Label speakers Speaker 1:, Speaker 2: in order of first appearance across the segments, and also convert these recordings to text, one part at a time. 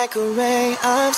Speaker 1: like a ray of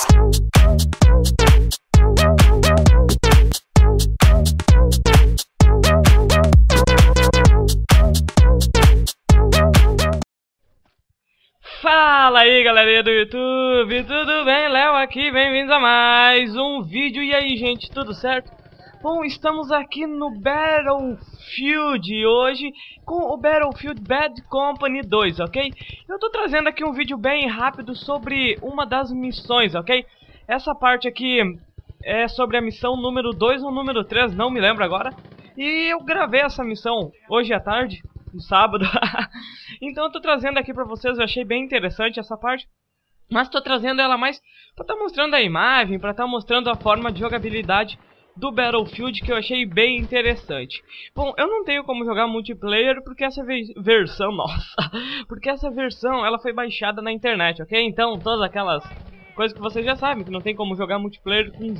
Speaker 2: Fala aí galerinha do YouTube, tudo bem? Léo aqui, bem-vindos a mais um vídeo. E aí gente, tudo certo? Bom, estamos aqui no Battlefield hoje com o Battlefield Bad Company 2, ok? Eu tô trazendo aqui um vídeo bem rápido sobre uma das missões, ok? Essa parte aqui é sobre a missão número 2 ou número 3, não me lembro agora. E eu gravei essa missão hoje à tarde, no sábado. Então eu tô trazendo aqui pra vocês, eu achei bem interessante essa parte. Mas tô trazendo ela mais pra estar mostrando a imagem, pra estar mostrando a forma de jogabilidade do Battlefield, que eu achei bem interessante. Bom, eu não tenho como jogar multiplayer porque essa versão, porque essa versão ela foi baixada na internet, ok? Então todas aquelas coisas que vocês já sabem, que não tem como jogar multiplayer com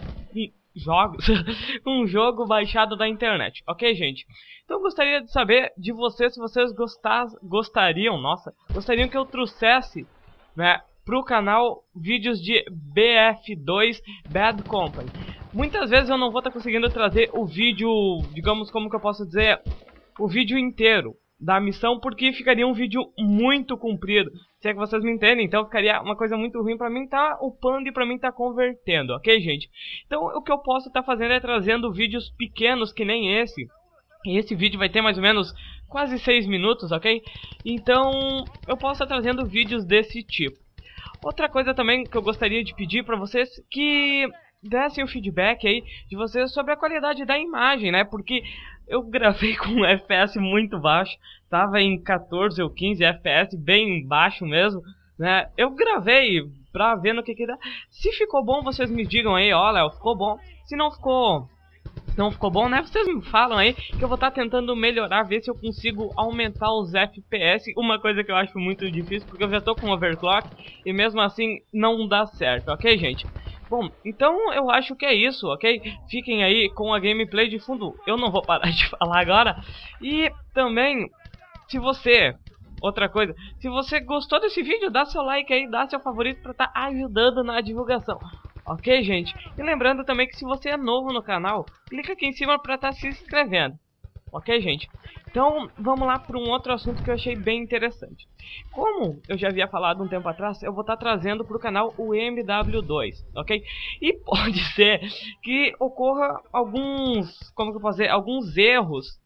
Speaker 2: jogos com um jogo baixado da internet, ok gente? Então eu gostaria de saber de vocês se vocês gostariam que eu trouxesse, né, pro canal vídeos de BF2 Bad Company. Muitas vezes eu não vou estar conseguindo trazer o vídeo, digamos, como que eu posso dizer, o vídeo inteiro da missão, porque ficaria um vídeo muito comprido, se é que vocês me entendem. Então ficaria uma coisa muito ruim pra mim tá upando e pra mim tá convertendo, ok gente? Então o que eu posso estar fazendo é trazendo vídeos pequenos que nem esse. E esse vídeo vai ter mais ou menos quase 6 minutos, ok? Então eu posso estar trazendo vídeos desse tipo. Outra coisa também que eu gostaria de pedir pra vocês, que dessem o feedback aí de vocês sobre a qualidade da imagem, né? Porque eu gravei com um FPS muito baixo, tava em 14 ou 15 FPS, bem baixo mesmo, né? Eu gravei pra ver no que dá. Se ficou bom, vocês me digam aí, ó, Léo, ficou bom. Se não ficou bom, né? Vocês me falam aí que eu vou estar tentando melhorar, ver se eu consigo aumentar os FPS. Uma coisa que eu acho muito difícil, porque eu já tô com overclock e mesmo assim não dá certo, ok, gente? Bom, então eu acho que é isso, ok? Fiquem aí com a gameplay de fundo. Eu não vou parar de falar agora. E também, se você... Outra coisa, se você gostou desse vídeo, dá seu like aí, dá seu favorito pra estar ajudando na divulgação. Ok, gente? E lembrando também que se você é novo no canal, clica aqui em cima pra estar se inscrevendo. Ok, gente? Então, vamos lá para um outro assunto que eu achei bem interessante. Como eu já havia falado um tempo atrás, eu vou estar trazendo para o canal o MW2, ok? E pode ser que ocorra alguns, como que eu posso dizer, alguns erros,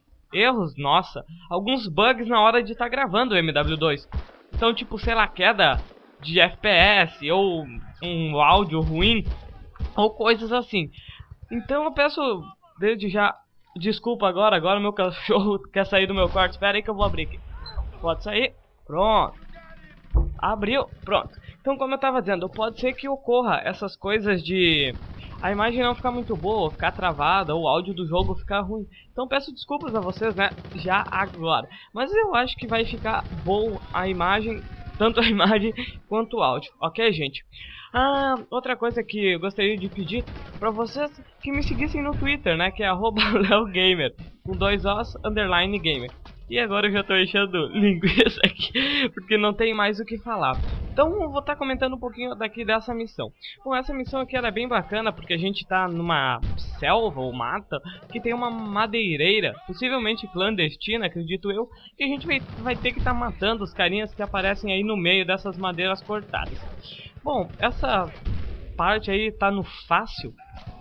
Speaker 2: alguns bugs na hora de estar gravando o MW2. Então, tipo, sei lá, queda de FPS ou um áudio ruim ou coisas assim. Então eu peço desde já desculpa agora o meu cachorro quer sair do meu quarto. Espera aí que eu vou abrir aqui. Pode sair? Pronto. Abriu? Pronto. Então, como eu tava dizendo, pode ser que ocorra essas coisas de a imagem não ficar muito boa, ficar travada, ou o áudio do jogo ficar ruim. Então peço desculpas a vocês, né, já agora. Mas eu acho que vai ficar boa a imagem, tanto a imagem quanto o áudio, ok, gente? Outra coisa que eu gostaria de pedir pra vocês que me seguissem no Twitter, né, que é @leogamer, com 2 Os, _gamer. E agora eu já tô enchendo linguiça aqui, porque não tem mais o que falar. Então eu vou estar comentando um pouquinho daqui dessa missão. Bom, essa missão aqui ela é bem bacana, porque a gente tá numa selva ou mata, que tem uma madeireira, possivelmente clandestina, acredito eu, que a gente vai ter que estar matando os carinhas que aparecem aí no meio dessas madeiras cortadas. Bom, essa parte aí tá no fácil.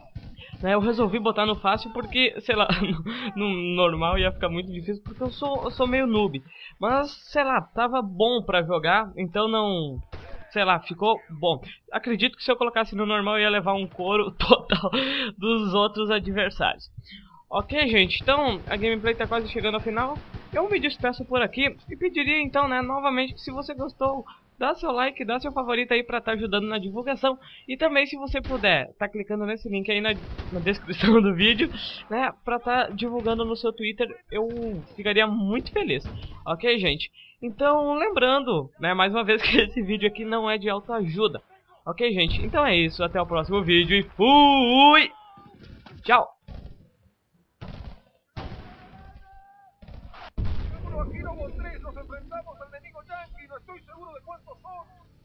Speaker 2: Eu resolvi botar no fácil porque, sei lá, no normal ia ficar muito difícil porque eu sou meio noob. Mas, sei lá, tava bom pra jogar, então não... Sei lá, ficou bom. Acredito que se eu colocasse no normal eu ia levar um couro total dos outros adversários. Ok, gente, então a gameplay tá quase chegando ao final. Eu me despeço por aqui e pediria então, né, novamente que se você gostou, dá seu like, dá seu favorito aí pra estar ajudando na divulgação. E também se você puder, tá clicando nesse link aí na descrição do vídeo, né, pra estar divulgando no seu Twitter, eu ficaria muito feliz. Ok, gente? Então, lembrando, né, mais uma vez que esse vídeo aqui não é de autoajuda. Ok, gente? Então é isso, até o próximo vídeo e fui! Tchau!
Speaker 3: Kilo 3 nos enfrentamos al enemigo Yankee, no estoy seguro de cuántos son.